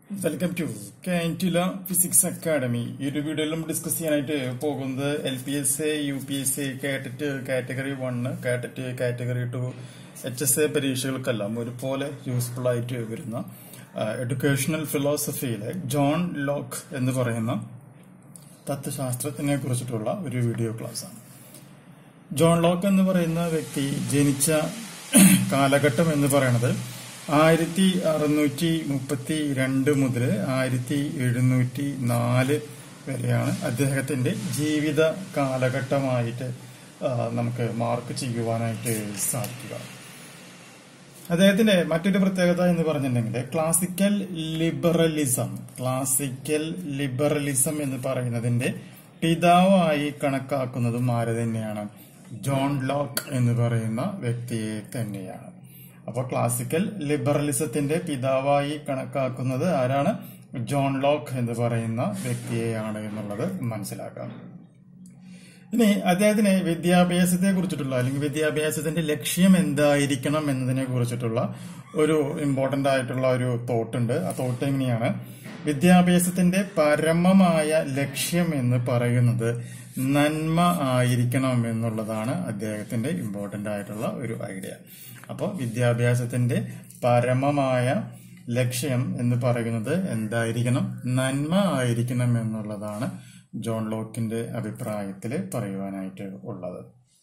Welcome to KTET physics academy. ഈ ഒരു വീഡിയോയിലും ഡിസ്കസ് ചെയ്യാനായിട്ട് പോകുന്നത് LPSA, UPSA, KTET category 1, KTET category 2, HSA പരീക്ഷകൾക്കെല്ലാം ഒരുപോലെ യൂസ്ഫുൾ ആയിട്ട് വരുന്ന എഡ്യൂക്കേഷണൽ ഫിലോസഫിയിലെ ജോൺ ലോക്ക് എന്ന് പറയുന്ന തത്വശാസ്ത്രത്തിനെ കുറിച്ചിട്ടുള്ള ഒരു വീഡിയോ ക്ലാസ് ആണ്. ജോൺ ലോക്ക് എന്ന് പറയുന്ന വ്യക്തി ജനിച്ച കാലഘട്ടം എന്ന് പറയുന്നത് 1632 മുതൽ 1704 വരെയാണ് അദ്ദേഹത്തിന്റെ ജീവിത കാലഘട്ടമായിട്ട് നമുക്ക് മാർക്ക് ചെയ്യുവാനായിട്ട് സാധിക്കുക. അദ്ദേഹത്തിന്റെ മറ്റൊരു പ്രത്യേകത എന്ന് പറഞ്ഞിട്ടുണ്ടെങ്കിൽ ക്ലാസിക്കൽ ലിബറലിസം എന്ന് പറയുന്നതിന്റെ പിതാവായി കണക്കാക്കുന്നതും ആര് തന്നെയാണ്? ജോൺ ലോക്ക് എന്ന് പറയുന്ന വ്യക്തിയെ തന്നെയാണ്. അപ്പോൾ ക്ലാസിക്കൽ ലിബറലിസത്തിന്റെ പിതാവായി കണക്കാക്കുന്നത് ആരാണ്? ജോൺ ലോക്ക് എന്ന് പറയുന്ന വ്യക്തിയെയാണ് എന്നുള്ളത് മനസ്സിലാക്കാം. ഇനി അദ്ദേഹത്തിന് വിദ്യാഭ്യാസത്തെ കുറിച്ചിട്ടുള്ള അല്ലെങ്കിൽ വിദ്യാഭ്യാസത്തിന്റെ ലക്ഷ്യം എന്തായിരിക്കണം എന്നതിനെ കുറിച്ചിട്ടുള്ള ഒരു ഇമ്പോർട്ടന്റ് ആയിട്ടുള്ള ഒരു തോട്ടുണ്ട്. ആ തോട്ട് എങ്ങനെയാണ്? വിദ്യാഭ്യാസത്തിന്റെ പരമമായ ലക്ഷ്യം എന്ന് പറയുന്നത് നന്മ ആയിരിക്കണം എന്നുള്ളതാണ് അദ്ദേഹത്തിന്റെ ഇമ്പോർട്ടന്റ് ആയിട്ടുള്ള ഒരു ഐഡിയ. അപ്പോൾ വിദ്യാഭ്യാസത്തിന്റെ പരമമായ ലക്ഷ്യം എന്ന് പറയുന്നത് എന്തായിരിക്കണം? നന്മ ആയിരിക്കണം എന്നുള്ളതാണ് ജോൺ ലോക്കിന്റെ അഭിപ്രായത്തിൽ പറയുവാനായിട്ട് ഉള്ളത്.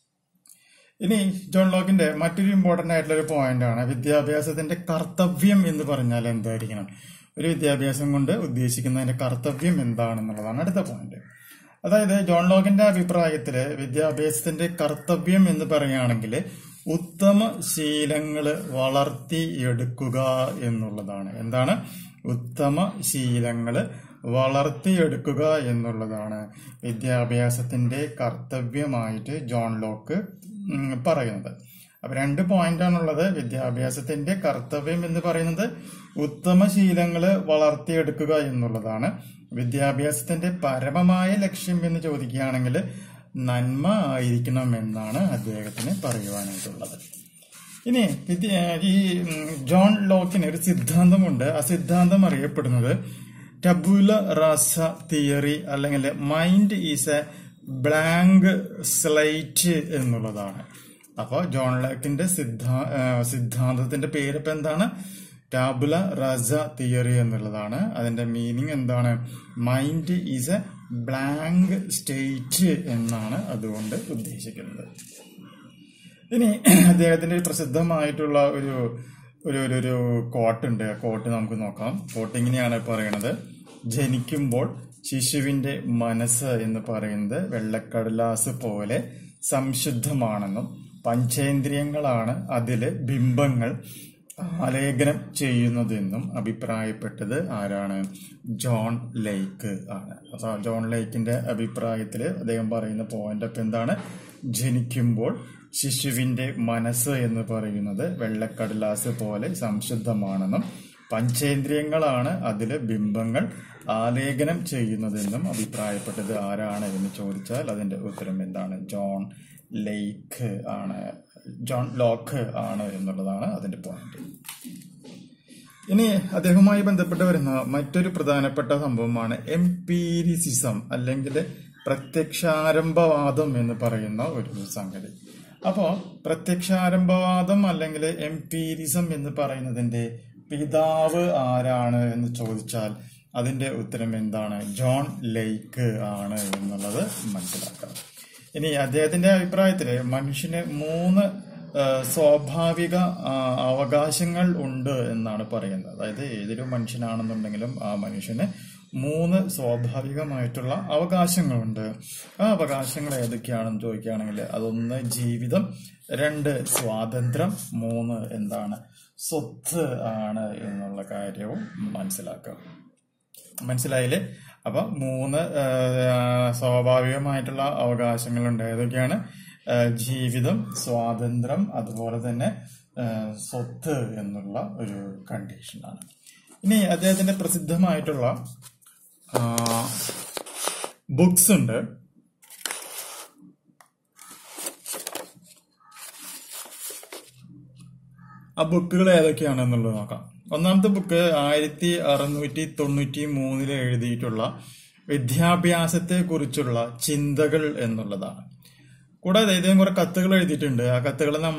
ഇനി ജോൺ ലോക്കിന്റെ മറ്റൊരു ഇമ്പോർട്ടന്റ് ആയിട്ടുള്ള ഒരു പോയിന്റ് ആണ് വിദ്യാഭ്യാസത്തിന്റെ കർത്തവ്യം എന്ന് പറഞ്ഞാൽ എന്തായിരിക്കണം? ഒരു വിദ്യാഭ്യാസം കൊണ്ട് ഉദ്ദേശിക്കുന്നതിന്റെ കർത്തവ്യം എന്താണെന്നുള്ളതാണ് അടുത്ത പോയിന്റ്. അതായത് ജോൺ ലോക്കിന്റെ അഭിപ്രായത്തില് വിദ്യാഭ്യാസത്തിന്റെ കർത്തവ്യം എന്ന് പറയുകയാണെങ്കിൽ ഉത്തമ ശീലങ്ങള് വളർത്തിയെടുക്കുക എന്നുള്ളതാണ്. എന്താണ്? ഉത്തമ ശീലങ്ങള് വളർത്തിയെടുക്കുക എന്നുള്ളതാണ് വിദ്യാഭ്യാസത്തിന്റെ കർത്തവ്യമായിട്ട് ജോൺ ലോക്ക് പറയുന്നത്. അപ്പൊ 2 പോയിന്റാണുള്ളത്. വിദ്യാഭ്യാസത്തിന്റെ കർത്തവ്യം എന്ന് പറയുന്നത് ഉത്തമ ശീലങ്ങള് വളർത്തിയെടുക്കുക എന്നുള്ളതാണ്. വിദ്യാഭ്യാസത്തിന്റെ പരമമായ ലക്ഷ്യം എന്ന് ചോദിക്കുകയാണെങ്കിൽ നന്മ ആയിരിക്കണം എന്നാണ് അദ്ദേഹത്തിന് പറയുവാനായിട്ടുള്ളത്. ഇനി ഈ ജോൺ ലോക്കിന് ഒരു സിദ്ധാന്തമുണ്ട്. ആ സിദ്ധാന്തം അറിയപ്പെടുന്നത് ടബുല റാസ തിയറി അല്ലെങ്കിൽ mind is a blank slate എന്നുള്ളതാണ്. അപ്പൊ ജോൺ ലോക്കിന്റെ സിദ്ധാന്തത്തിന്റെ പേരിപ്പോ എന്താണ്? ടാബുല റാസ തിയറി എന്നുള്ളതാണ്. അതിന്റെ മീനിങ് എന്താണ്? Mind is a blank state എന്നാണ് അതുകൊണ്ട് ഉദ്ദേശിക്കുന്നത്. ഇനി അദ്ദേഹത്തിന്റെ പ്രസിദ്ധമായിട്ടുള്ള ഒരു കോട്ടുണ്ട്. കോട്ട് നമുക്ക് നോക്കാം. കോട്ട് ഇങ്ങനെയാണ് പറയണത്: ജനിക്കുമ്പോൾ ശിശുവിന്റെ മനസ്സ് എന്ന് പറയുന്നത് വെള്ളക്കടലാസ് പോലെ സംശുദ്ധമാണെന്നും പഞ്ചേന്ദ്രിയങ്ങളാണ് അതില് ബിംബങ്ങൾ ആലേഖനം ചെയ്യുന്നതെന്നും അഭിപ്രായപ്പെട്ടത് ആരാണ്? ജോൺ ലേക്ക് ആണ്. അപ്പൊ ജോൺ ലേക്കിന്റെ അഭിപ്രായത്തില് അദ്ദേഹം പറയുന്ന പോയിന്റ് ഒക്കെ എന്താണ്? ജനിക്കുമ്പോൾ ശിശുവിന്റെ മനസ്സ് എന്ന് പറയുന്നത് വെള്ളക്കടലാസ് പോലെ സംശുദ്ധമാണെന്നും പഞ്ചേന്ദ്രിയങ്ങളാണ് അതില് ബിംബങ്ങൾ ആലേഖനം ചെയ്യുന്നതെന്നും അഭിപ്രായപ്പെട്ടത് ആരാണ് എന്ന് ചോദിച്ചാൽ അതിന്റെ ഉത്തരം എന്താണ്? ജോൺ ലോക്ക് ആണ് എന്നുള്ളതാണ് അതിന്റെ പോയിന്റ്. ഇനി അദ്ദേഹവുമായി ബന്ധപ്പെട്ട് വരുന്ന മറ്റൊരു പ്രധാനപ്പെട്ട സംഭവമാണ് എംപീരിസിസം അല്ലെങ്കിൽ പ്രത്യക്ഷാരംഭവാദം എന്ന് പറയുന്ന ഒരു സംഗതി. അപ്പോ പ്രത്യക്ഷാരംഭവാദം അല്ലെങ്കിൽ എംപീരിസം എന്ന് പറയുന്നതിന്റെ പിതാവ് ആരാണ് എന്ന് ചോദിച്ചാൽ അതിന്റെ ഉത്തരം എന്താണ്? ജോൺ ലേക്ക് ആണ് എന്നുള്ളത് മനസ്സിലാക്കാം. ഇനി അദ്ദേഹത്തിന്റെ അഭിപ്രായത്തില് മനുഷ്യന് 3 സ്വാഭാവിക അവകാശങ്ങൾ ഉണ്ട് എന്നാണ് പറയുന്നത്. അതായത് ഏതൊരു മനുഷ്യനാണെന്നുണ്ടെങ്കിലും ആ മനുഷ്യന് 3 സ്വാഭാവികമായിട്ടുള്ള അവകാശങ്ങളുണ്ട്. ആ അവകാശങ്ങൾ ഏതൊക്കെയാണെന്ന് ചോദിക്കുകയാണെങ്കിൽ അതൊന്ന് ജീവിതം, 2 സ്വാതന്ത്ര്യം, 3 എന്താണ്? സ്വത്ത് ആണ് എന്നുള്ള കാര്യവും മനസ്സിലാക്കാം. മനസ്സിലായില്ലേ? അപ്പൊ 3 സ്വാഭാവികമായിട്ടുള്ള അവകാശങ്ങളുണ്ട്. ഏതൊക്കെയാണ്? ജീവിതം, സ്വാതന്ത്ര്യം, അതുപോലെ തന്നെ സ്വത്ത് എന്നുള്ള ഒരു കണ്ടീഷനാണ്. ഇനി അദ്ദേഹത്തിന്റെ പ്രസിദ്ധമായിട്ടുള്ള ബുക്സ് ഉണ്ട്. ആ ബുക്കുകൾ ഏതൊക്കെയാണെന്നുള്ളത് നോക്കാം. ഒന്നാമത്തെ ബുക്ക് 1693 എഴുതിയിട്ടുള്ള വിദ്യാഭ്യാസത്തെ കുറിച്ചുള്ള ചിന്തകൾ എന്നുള്ളതാണ്. കൂടാതെ ഇദ്ദേഹം കുറെ കത്തുകൾ എഴുതിയിട്ടുണ്ട്. ആ കത്തുകൾ നമ്മൾ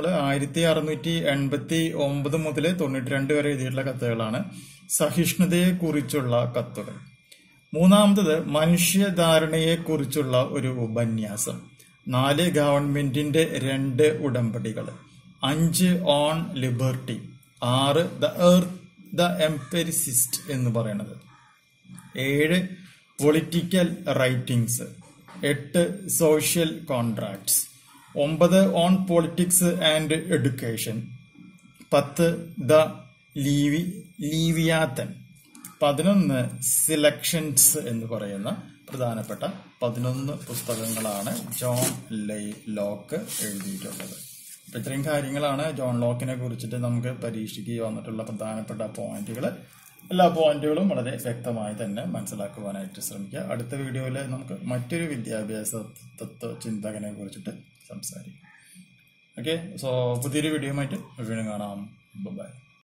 1689 മുതൽ 92 വരെ എഴുതിയിട്ടുള്ള കത്തുകളാണ്. സഹിഷ്ണുതയെ കുറിച്ചുള്ള കത്തുകൾ. മൂന്നാമത്തത് മനുഷ്യധാരണയെ കുറിച്ചുള്ള ഒരു ഉപന്യാസം. 4 ഗവൺമെന്റിന്റെ 2 ഉടമ്പടികൾ. 5 on liberty. 6 the earth the empiricist എന്ന് പറയുന്നത്. 7 political writings. 8 social contracts. 9 on politics and education. 10 the Leviathan. 11 selections എന്ന് പറയുന്ന പ്രധാനപ്പെട്ട 11 പുസ്തകങ്ങളാണ് ജോൺ ലോക്ക് എഴുതിയിട്ടുള്ളത്. അപ്പൊ ഇത്രയും കാര്യങ്ങളാണ് ജോൺ ലോക്കിനെ കുറിച്ചിട്ട് നമുക്ക് പരീക്ഷയ്ക്ക് വന്നിട്ടുള്ള പ്രധാനപ്പെട്ട പോയിന്റുകൾ. എല്ലാ പോയിന്റുകളും വളരെ വ്യക്തമായി തന്നെ മനസ്സിലാക്കുവാനായിട്ട് ശ്രമിക്കുക. അടുത്ത വീഡിയോയിൽ നമുക്ക് മറ്റൊരു വിദ്യാഭ്യാസ തത്വ ചിന്തകനെ കുറിച്ചിട്ട് സംസാരിക്കും. ഓക്കെ, സോ പുതിയൊരു വീഡിയോയുമായിട്ട് വീണ്ടും കാണാം. ബൈ.